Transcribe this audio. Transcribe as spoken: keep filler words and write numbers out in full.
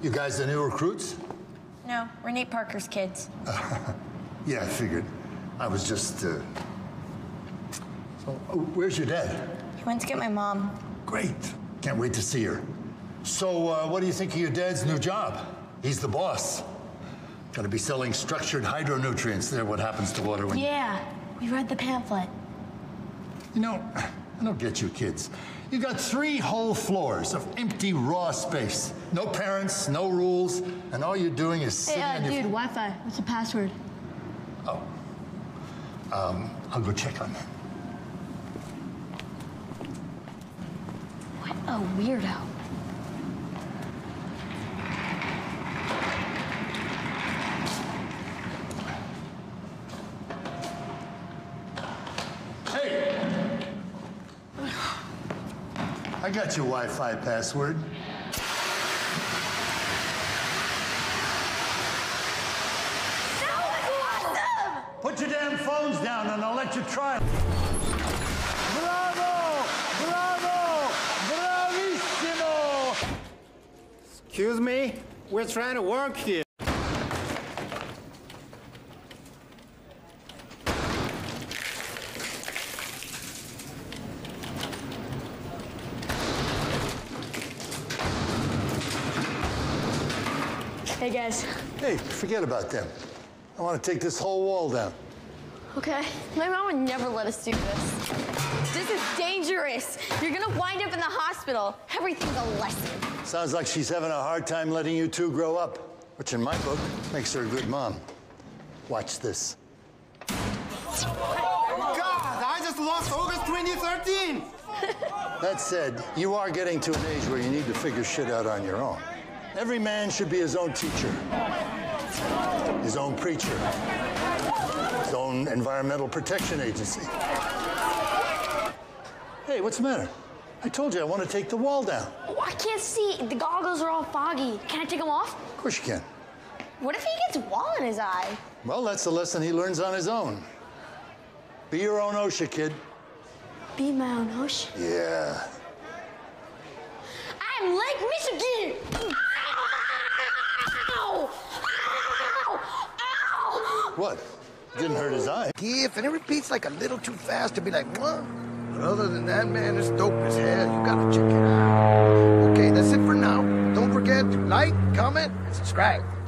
You guys the new recruits? No, we're Nate Parker's kids. Uh, yeah, I figured. I was just, uh... So, uh, where's your dad? He went to get my mom. Great. Can't wait to see her. So, uh, what do you think of your dad's new job? He's the boss. Gonna be selling structured hydronutrients. They're what happens to water when... Yeah, we read the pamphlet. You know, I don't get you kids. You got three whole floors of empty, raw space. No parents, no rules, and all you're doing is sitting Hey, uh, on your... dude, Wi-Fi. What's the password? Oh. Um, I'll go check on that. What a weirdo. I got your Wi-Fi password. That was awesome! Put your damn phones down and I'll let you try. Bravo! Bravo! Bravissimo! Excuse me? We're trying to work here. Hey, guys. Hey, forget about them. I want to take this whole wall down. Okay. My mom would never let us do this. This is dangerous. You're gonna wind up in the hospital. Everything's a lesson. Sounds like she's having a hard time letting you two grow up, which in my book makes her a good mom. Watch this. God, I just lost August twenty thirteen. That said, you are getting to an age where you need to figure shit out on your own. Every man should be his own teacher, his own preacher, his own environmental protection agency. Hey, what's the matter? I told you I want to take the wall down. Oh, I can't see. The goggles are all foggy. Can I take them off? Of course you can. What if he gets wall in his eye? Well, that's the lesson he learns on his own. Be your own OSHA, kid. Be my own OSHA. Yeah. I'm Lake Michigan! Ow! Ow! Ow! What? Didn't hurt his eye. If and it repeats like a little too fast to be like, what? But other than that, man, it's dope as hell. You gotta check it out. Okay, that's it for now. Don't forget to like, comment, and subscribe.